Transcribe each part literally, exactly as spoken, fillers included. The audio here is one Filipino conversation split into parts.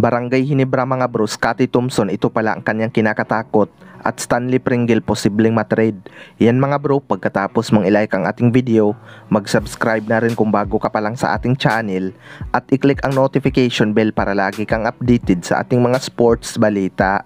Barangay Ginebra mga bro, Scottie Thompson, ito pala ang kanyang kinakatakot, at Stanley Pringle posibleng matrade. Yan mga bro, pagkatapos mong ilike ang ating video, mag-subscribe na rin kung bago ka pa lang sa ating channel, at i-click ang notification bell para lagi kang updated sa ating mga sports balita.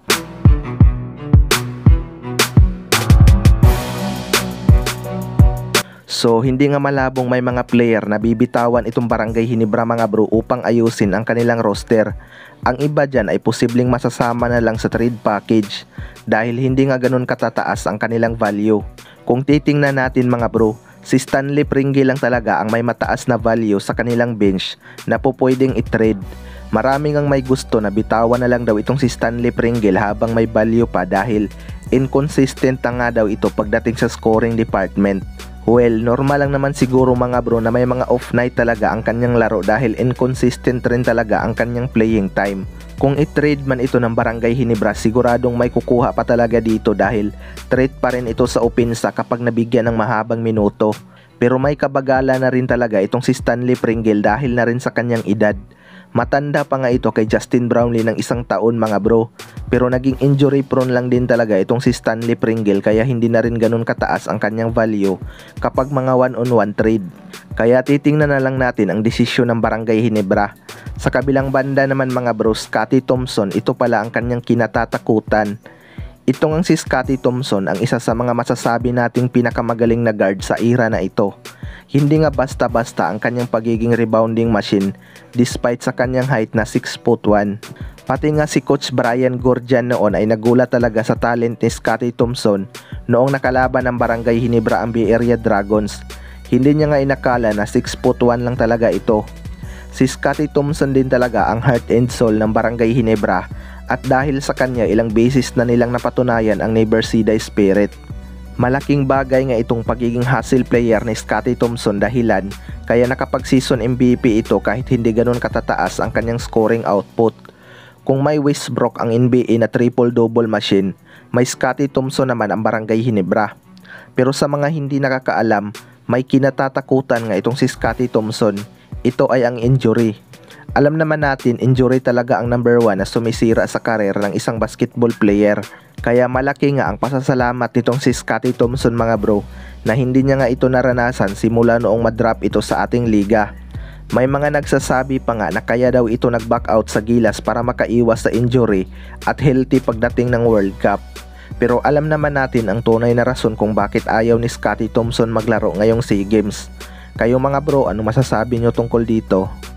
So hindi nga malabong may mga player na bibitawan itong Barangay Ginebra mga bro upang ayusin ang kanilang roster. Ang iba dyan ay posibleng masasama na lang sa trade package dahil hindi nga ganun katataas ang kanilang value. Kung titingnan natin mga bro, si Stanley Pringle lang talaga ang may mataas na value sa kanilang bench na po pwedeng i-trade. Maraming ang may gusto na bitawan na lang daw itong si Stanley Pringle habang may value pa dahil inconsistent na nga daw ito pagdating sa scoring department. Well, normal lang naman siguro mga bro na may mga off night talaga ang kanyang laro dahil inconsistent rin talaga ang kanyang playing time. Kung i-trade man ito ng Barangay Ginebra, siguradong may kukuha pa talaga dito dahil threat pa rin ito sa opensa kapag nabigyan ng mahabang minuto. Pero may kabagala na rin talaga itong si Stanley Pringle dahil na rin sa kanyang edad. Matanda pa nga ito kay Justin Brownlee ng isang taon mga bro. Pero naging injury prone lang din talaga itong si Stanley Pringle kaya hindi na rin ganun kataas ang kanyang value kapag mga one on one trade. Kaya titingnan na lang natin ang desisyon ng Barangay Ginebra. Sa kabilang banda naman mga bro, Scottie Thompson, ito pala ang kanyang kinatatakutan. Itong ang si Scottie Thompson ang isa sa mga masasabi nating pinakamagaling na guard sa era na ito. Hindi nga basta-basta ang kanyang pagiging rebounding machine despite sa kanyang height na six foot one. Pati nga si Coach Brian Gordian noon ay nagulat talaga sa talent ni Scottie Thompson noong nakalaban ng Barangay Ginebra ang Bay Area Dragons. Hindi niya nga inakala na six foot one lang talaga ito. Si Scottie Thompson din talaga ang heart and soul ng Barangay Ginebra at dahil sa kanya ilang beses na nilang napatunayan ang Never See Die Spirit. Malaking bagay nga itong pagiging hustle player ni Scottie Thompson dahilan kaya nakapag-season M V P ito kahit hindi ganun katataas ang kanyang scoring output. Kung may Westbrook ang N B A na triple-double machine, may Scottie Thompson naman ang Barangay Ginebra. Pero sa mga hindi nakakaalam, may kinatatakutan nga itong si Scottie Thompson. Ito ay ang injury. Alam naman natin, injury talaga ang number one na sumisira sa karir ng isang basketball player. Kaya malaki nga ang pasasalamat nitong si Scottie Thompson mga bro na hindi niya nga ito naranasan simula noong madrop ito sa ating liga. May mga nagsasabi pa nga na kaya daw ito nag-back out sa Gilas para makaiwas sa injury at healthy pagdating ng World Cup. Pero alam naman natin ang tunay na rason kung bakit ayaw ni Scottie Thompson maglaro ngayong SEA Games. Kayo mga bro, ano masasabi nyo tungkol dito?